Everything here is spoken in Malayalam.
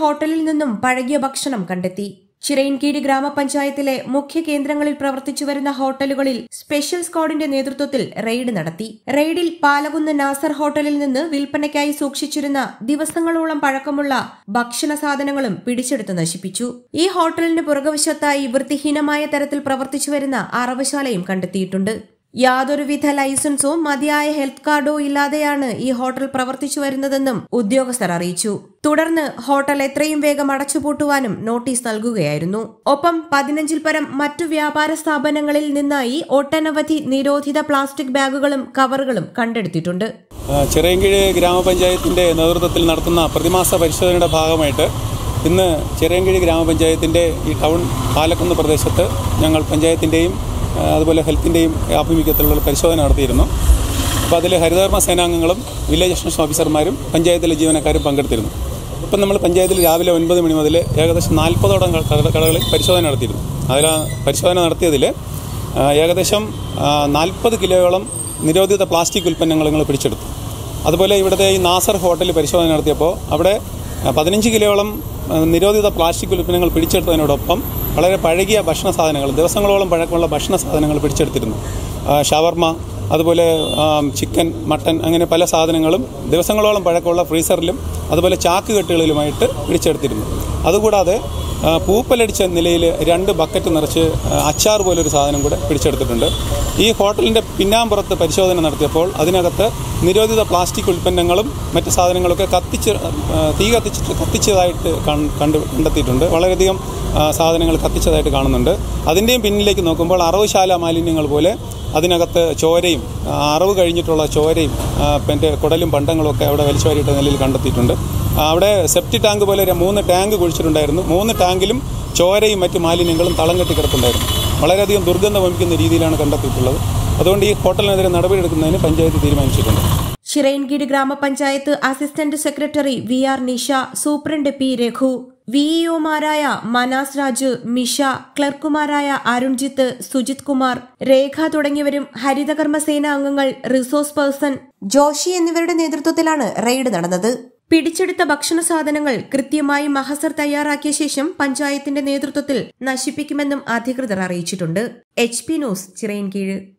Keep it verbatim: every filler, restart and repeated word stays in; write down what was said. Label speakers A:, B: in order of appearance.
A: ഹോട്ടലിൽ നിന്നും പഴകിയ ഭക്ഷണം കണ്ടെത്തി. ചിറയൻകീഴ് ഗ്രാമപഞ്ചായത്തിലെ മുഖ്യ കേന്ദ്രങ്ങളിൽ പ്രവർത്തിച്ചുവരുന്ന ഹോട്ടലുകളിൽ സ്പെഷ്യൽ സ്ക്വാഡിന്റെ നേതൃത്വത്തിൽ റെയ്ഡ് നടത്തി. റെയ്ഡിൽ പാലകുന്ന് നാസർ ഹോട്ടലിൽ നിന്ന് വിൽപ്പനയ്ക്കായി സൂക്ഷിച്ചിരുന്ന ദിവസങ്ങളോളം പഴക്കമുള്ള ഭക്ഷണ സാധനങ്ങളും പിടിച്ചെടുത്ത് നശിപ്പിച്ചു. ഈ ഹോട്ടലിന് പുറകുവശത്തായി വൃത്തിഹീനമായ തരത്തിൽ പ്രവർത്തിച്ചുവരുന്ന അറവശാലയും കണ്ടെത്തിയിട്ടുണ്ട്. യാതൊരുവിധ ലൈസൻസോ മതിയായ ഹെൽത്ത് കാർഡോ ഇല്ലാതെയാണ് ഈ ഹോട്ടൽ പ്രവർത്തിച്ചു വരുന്നതെന്നും ഉദ്യോഗസ്ഥർ അറിയിച്ചു. തുടർന്ന് ഹോട്ടൽ എത്രയും വേഗം അടച്ചുപൂട്ടുവാനും നോട്ടീസ് നൽകുകയായിരുന്നു. ഒപ്പം പതിനഞ്ചിൽ പരം മറ്റു വ്യാപാര സ്ഥാപനങ്ങളിൽ നിന്നായി ഒട്ടനവധി നിരോധിത പ്ലാസ്റ്റിക് ബാഗുകളും കവറുകളും കണ്ടെടുത്തിട്ടുണ്ട്.
B: ചിറയൻകീഴ് ഗ്രാമപഞ്ചായത്തിന്റെ നേതൃത്വത്തിൽ നടത്തുന്ന പ്രതിമാസ പരിശോധനയുടെ ഭാഗമായിട്ട് ഇന്ന് ചിറയൻകീഴ് ഗ്രാമപഞ്ചായത്തിന്റെ ഈ ടൗൺ പാലക്കുന്ന് പ്രദേശത്ത് ഞങ്ങൾ പഞ്ചായത്തിന്റെയും അതുപോലെ ഹെൽത്തിൻ്റെയും ആഭിമുഖ്യത്തിലുള്ള പരിശോധന നടത്തിയിരുന്നു. അപ്പോൾ അതിൽ ഹരിതകർമ്മ സേനാംഗങ്ങളും വില്ലേജ് എക്സ്റ്റൻഷൻ ഓഫീസർമാരും പഞ്ചായത്തിലെ ജീവനക്കാരും പങ്കെടുത്തിരുന്നു. ഇപ്പം നമ്മൾ പഞ്ചായത്തിൽ രാവിലെ ഒൻപത് മണി മുതൽ ഏകദേശം നാൽപ്പതോളം കടകളിൽ പരിശോധന നടത്തിയിരുന്നു. അതിൽ പരിശോധന നടത്തിയതിൽ ഏകദേശം നാൽപ്പത് കിലോയോളം നിരോധിത പ്ലാസ്റ്റിക് ഉൽപ്പന്നങ്ങൾ ഞങ്ങൾ പിടിച്ചെടുത്തു. അതുപോലെ ഇവിടുത്തെ ഈ നാസർ ഹോട്ടലിൽ പരിശോധന നടത്തിയപ്പോൾ അവിടെ പതിനഞ്ച് കിലോയോളം നിരോധിത പ്ലാസ്റ്റിക് ഉൽപ്പന്നങ്ങൾ പിടിച്ചെടുത്തതിനോടൊപ്പം വളരെ പഴകിയ ഭക്ഷണ സാധനങ്ങൾ, ദിവസങ്ങളോളം പഴക്കമുള്ള ഭക്ഷണ സാധനങ്ങൾ പിടിച്ചെടുത്തിരുന്നു. ഷവർമ, അതുപോലെ ചിക്കൻ, മട്ടൻ, അങ്ങനെ പല സാധനങ്ങളും ദിവസങ്ങളോളം പഴക്കമുള്ള ഫ്രീസറിലും അതുപോലെ ചാക്ക് കെട്ടുകളിലുമായിട്ട് പിടിച്ചെടുത്തിരുന്നു. അതുകൂടാതെ പൂപ്പലടിച്ച നിലയിൽ രണ്ട് ബക്കറ്റ് നിറച്ച് അച്ചാർ പോലൊരു സാധനം കൂടെ പിടിച്ചെടുത്തിട്ടുണ്ട്. ഈ ഹോട്ടലിൻ്റെ പിന്നാമ്പുറത്ത് പരിശോധന നടത്തിയപ്പോൾ അതിനകത്ത് നിരോധിത പ്ലാസ്റ്റിക് ഉൽപ്പന്നങ്ങളും മറ്റ് സാധനങ്ങളൊക്കെ കത്തിച്ച് തീ കത്തിച്ചിട്ട് കത്തിച്ചതായിട്ട് കണ്ടു കണ്ടെത്തിയിട്ടുണ്ട്. വളരെയധികം സാധനങ്ങൾ കത്തിച്ചതായിട്ട് കാണുന്നുണ്ട്. അതിൻ്റെയും പിന്നിലേക്ക് നോക്കുമ്പോൾ അറവുശാല മാലിന്യങ്ങൾ പോലെ അതിനകത്ത് ചോരയും അറവ് കഴിഞ്ഞിട്ടുള്ള ചോരയും പിന്നെ കുടലും പണ്ടങ്ങളും ഒക്കെ അവിടെ വലിച്ചുവാരിയിട്ട നിലയിൽ കണ്ടെത്തിയിട്ടുണ്ട്. അവിടെ സെപ്റ്റി ടാങ്ക് പോലെ മൂന്ന് ടാങ്ക് കുഴിച്ചിട്ടുണ്ടായിരുന്നു. മൂന്ന് ടാങ്കിലും ചോരയും മറ്റു മാലിന്യങ്ങളും തളം കെട്ടി കിടപ്പുണ്ടായിരുന്നു. വളരെയധികം ദുർഗന്ധം വമിക്കുന്ന രീതിയിലാണ് കണ്ടെത്തിയിട്ടുള്ളത്. അതുകൊണ്ട് ഈ ഹോട്ടലിനെതിരെ നടപടിയെടുക്കുന്നതിന് പഞ്ചായത്ത് തീരുമാനിച്ചിട്ടുണ്ട്.
A: ചിറയൻകീഴ് ഗ്രാമപഞ്ചായത്ത് assistant secretary V R Nisha, superintendent P Raghu, വിഇഒമാരായ മനാസ് രാജ്, മിഷ, ക്ലർക്കുമാരായ അരുൺജിത്ത്, സുജിത് കുമാർ, രേഖ തുടങ്ങിയവരും ഹരിതകർമ്മ സേന അംഗങ്ങൾ, റിസോഴ്സ് പേഴ്സൺ ജോഷി എന്നിവരുടെ നേതൃത്വത്തിലാണ് റെയ്ഡ് നടന്നത്. പിടിച്ചെടുത്ത ഭക്ഷണ സാധനങ്ങൾ കൃത്യമായി മഹസർ തയ്യാറാക്കിയ ശേഷം പഞ്ചായത്തിന്റെ നേതൃത്വത്തിൽ നശിപ്പിക്കുമെന്നും അധികൃതർ അറിയിച്ചിട്ടുണ്ട്. H P news, Chirayinkeezhu.